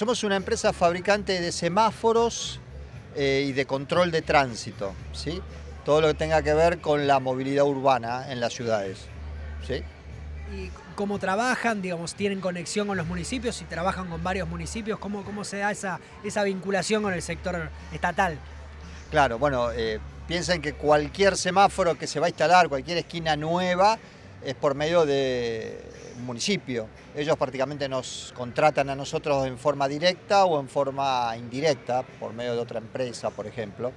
Somos una empresa fabricante de semáforos y de control de tránsito, ¿sí? Todo lo que tenga que ver con la movilidad urbana en las ciudades, ¿sí? ¿Y cómo trabajan? Digamos, ¿tienen conexión con los municipios y trabajan con varios municipios? ¿Cómo se da esa vinculación con el sector estatal? Claro, bueno, piensen que cualquier semáforo que se va a instalar, cualquier esquina nueva, es por medio de un municipio. Ellos prácticamente nos contratan a nosotros en forma directa o en forma indirecta, por medio de otra empresa, por ejemplo.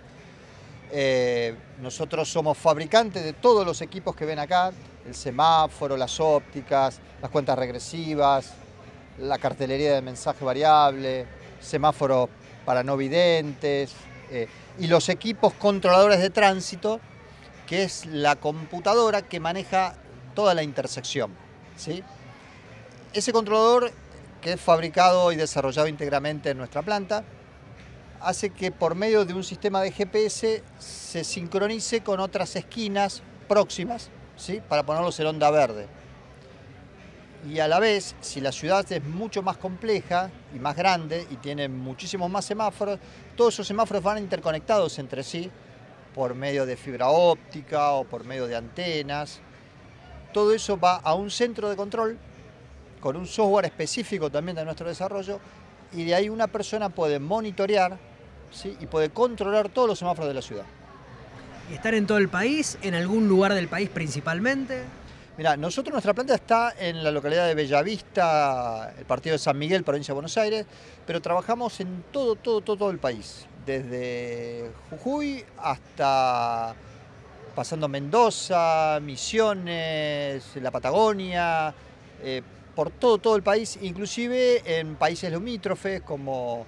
Nosotros somos fabricantes de todos los equipos que ven acá, el semáforo, las ópticas, las cuentas regresivas, la cartelería de mensaje variable, semáforos para no videntes, y los equipos controladores de tránsito, que es la computadora que maneja toda la intersección, ¿sí? Ese controlador, que es fabricado y desarrollado íntegramente en nuestra planta, hace que por medio de un sistema de GPS se sincronice con otras esquinas próximas, ¿sí? Para ponerlos en onda verde. Y a la vez, si la ciudad es mucho más compleja y más grande y tiene muchísimos más semáforos, todos esos semáforos van interconectados entre sí por medio de fibra óptica o por medio de antenas. Todo eso va a un centro de control con un software específico también de nuestro desarrollo, y de ahí una persona puede monitorear, ¿sí? Y puede controlar todos los semáforos de la ciudad. ¿Y están en todo el país? ¿En algún lugar del país principalmente? Mirá, nuestra planta está en la localidad de Bellavista, el partido de San Miguel, provincia de Buenos Aires, pero trabajamos en todo el país, desde Jujuy hasta pasando Mendoza, Misiones, la Patagonia, por todo el país, inclusive en países limítrofes como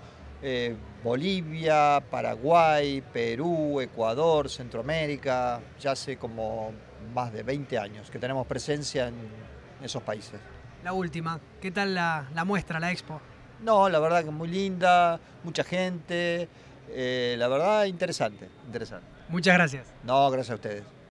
Bolivia, Paraguay, Perú, Ecuador, Centroamérica. Ya hace como más de 20 años que tenemos presencia en esos países. La última, ¿qué tal la muestra, la expo? No, la verdad que muy linda, mucha gente, la verdad interesante. Muchas gracias. No, gracias a ustedes.